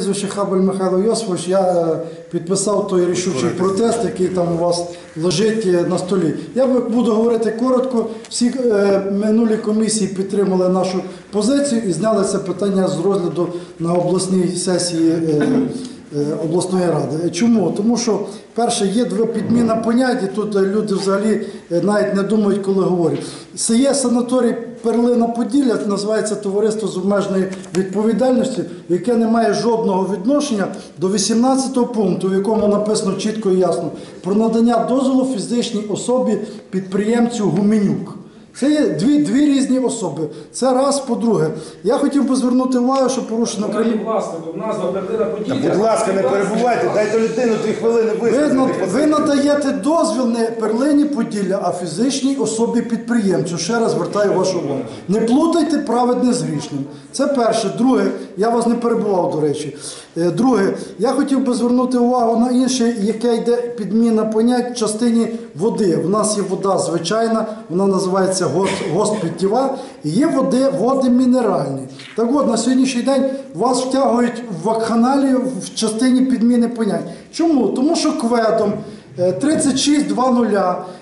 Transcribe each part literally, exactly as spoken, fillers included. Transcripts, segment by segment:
Прізвище Хабель Михайло Йосифович, я підписав той рішучий протест, який там у вас лежить на столі. Я буду говорити коротко. Всі минулі комісії підтримали нашу позицію і зняли це питання з розгляду на обласній сесії обласної ради. Чому? Тому що, перше, є підміна понять, і тут люди взагалі навіть не думають, коли говорять. Це є санаторій Перлина-Поділля, називається товариство з обмеженою відповідальністю, яке не має жодного відношення до вісімнадцятого пункту, в якому написано чітко і ясно про надання дозволу фізичній особі підприємцю Гуменюк. Це є дві, дві різні особи. Це раз. По-друге, я хотів би звернути увагу, що порушено кримінальне... Будь ласка, не перебувайте, дайте людину дві хвилини висловити. Ви, ви надаєте дозвіл не Перлині Поділля, а фізичній особі підприємцю. Ще раз звертаю вашу увагу. Не плутайте праведне з грішним. Це перше. Друге, я вас не перебував, до речі. Друге, я хотів би звернути увагу на інше, яке йде підміна понять в частині води. У нас є вода звичайна, вона називається госпітєва, і є води, води мінеральні. Так от, на сьогоднішній день вас втягують в вакханалію в частині підміни понять. Чому? Тому що КВЕДом тридцять шість двадцять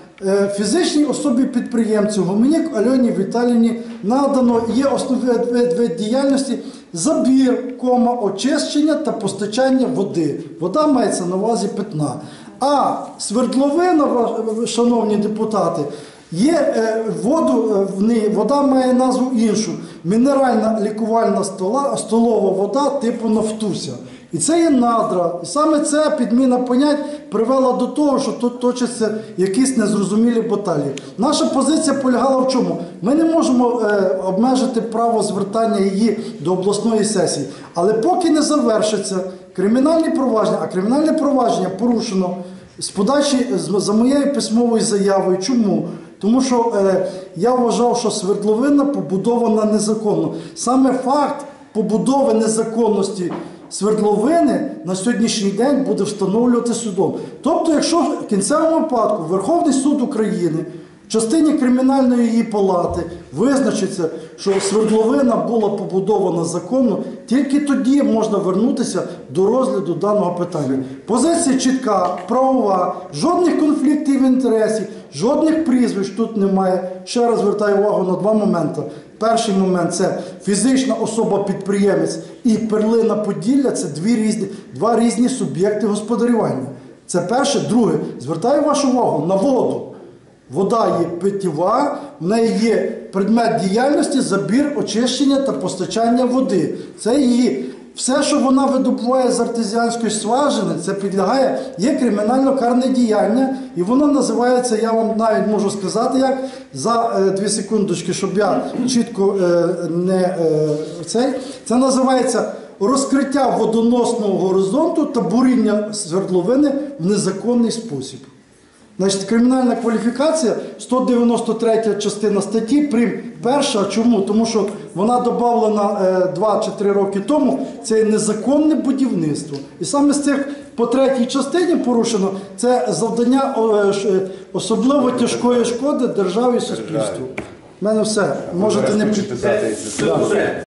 фізичній особі підприємцю Гуменюк Альоні Віталіївні надано, є основний вид діяльності забір, кома, очищення та постачання води. Вода мається на увазі питна. А свердловина, шановні депутати, є воду, вода має назву іншу. Мінеральна лікувальна стола, столова вода типу Нафтуся. І це є надра. І саме ця підміна понять привела до того, що тут точаться якісь незрозумілі баталії. Наша позиція полягала в чому? Ми не можемо е, обмежити право звертання її до обласної сесії. Але поки не завершиться кримінальні провадження, а кримінальне провадження порушено з подачі, за моєю письмовою заявою. Чому? Тому що е, я вважав, що свердловина побудована незаконно. Саме факт побудови незаконності свердловини на сьогоднішній день буде встановлювати судом. Тобто, якщо в кінцевому випадку Верховний суд України в частині кримінальної її палати визначиться, що свердловина була побудована законно, тільки тоді можна вернутися до розгляду даного питання. Позиція чітка, правова, жодних конфліктів інтересів, жодних прізвищ тут немає. Ще раз звертаю увагу на два моменти. Перший момент – це фізична особа-підприємець і Перлина Поділля – це дві різні, два різні суб'єкти господарювання. Це перше. Друге, звертаю вашу увагу на воду. Вода є питєва, в неї є предмет діяльності, забір, очищення та постачання води. Це її, все, що вона видобуває з артезіанської скважини, це підлягає, є кримінально-карне діяння, і воно називається, я вам навіть можу сказати як, за е, дві секундочки, щоб я чітко е, не е, цей, це називається розкриття водоносного горизонту та буріння свердловини в незаконний спосіб. Значить, кримінальна кваліфікація, сто дев'яносто третя частина статті, прим. Перша. Чому? Тому що вона додавлена е, два чи три роки тому, це є незаконне будівництво. І саме з цих по третій частині порушено, це завдання е, особливо тяжкої шкоди державі і суспільству. У мене все. Можете не...